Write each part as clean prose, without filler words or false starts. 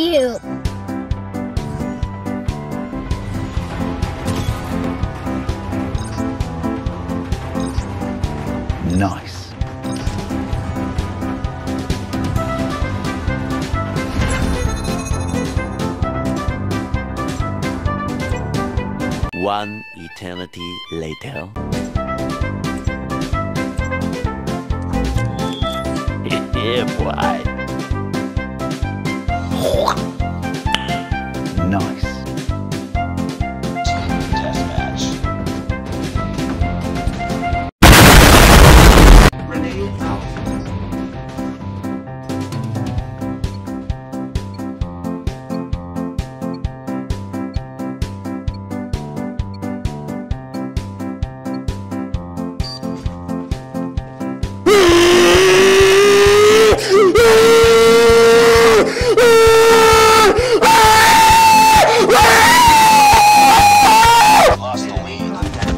you. Nice. One eternity later. Yeah, boy. Nice. Team deathmatch. Grenade out. Lost the lead.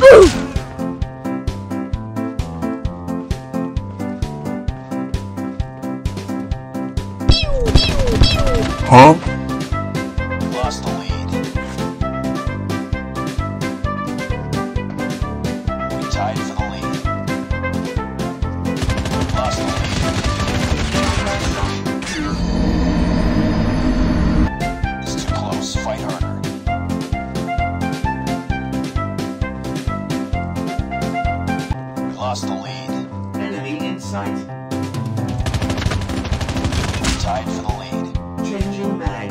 Huh? Lost the lead. We tied for the lead. Lost the lead. It's too close. Fight harder. We lost the lead. Enemy in sight. We tied for the lead. Changing mag.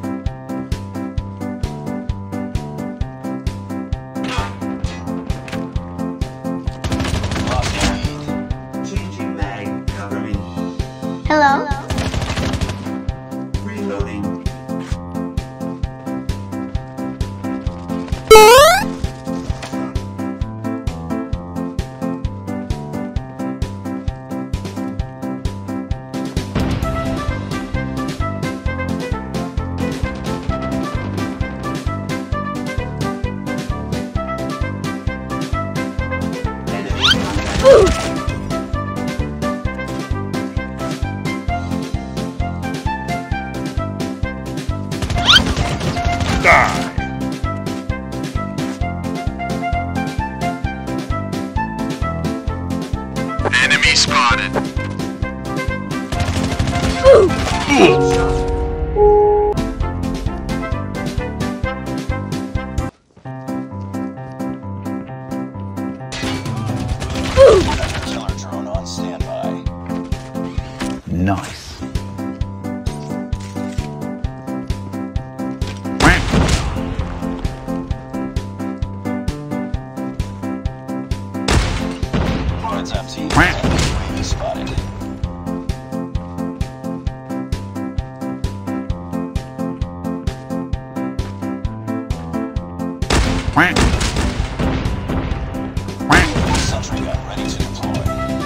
Lost the lead. Changing mag. Cover me. Hello? Reloading. Enemy contact. Enemy spotted. Killer drone on standby. Nice. Heads up, team. UAV spotted. Sentry gun ready to deploy.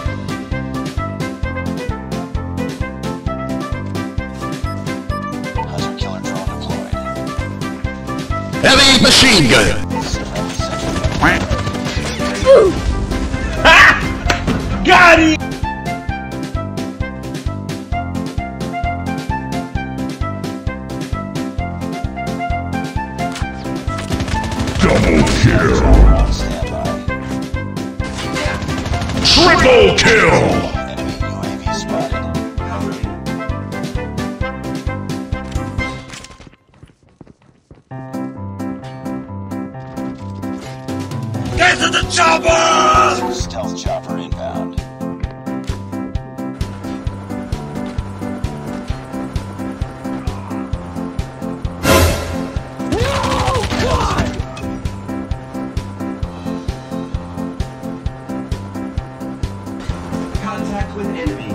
Hunter killer drone deployed. Heavy machine gun. Friendly sentry gun. Got it. Double kill. On standby. Triple kill. Enemy UAV spotted. Cover me. Get to the chopper. Stealth chopper inbound. Contact with enemy.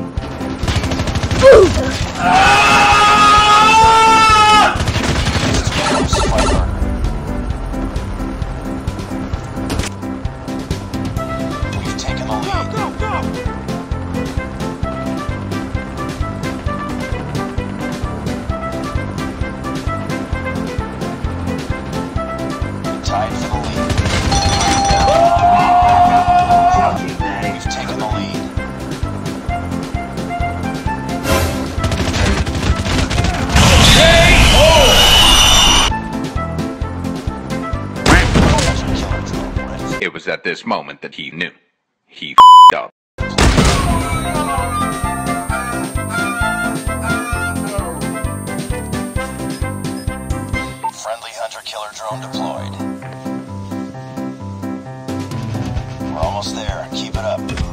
This is close. Fight harder. We've taken the lead. We tied for the lead. We've taken the lead. was at this moment that he knew. He f***ed up. Friendly hunter-killer drone deployed. We're almost there. Keep it up.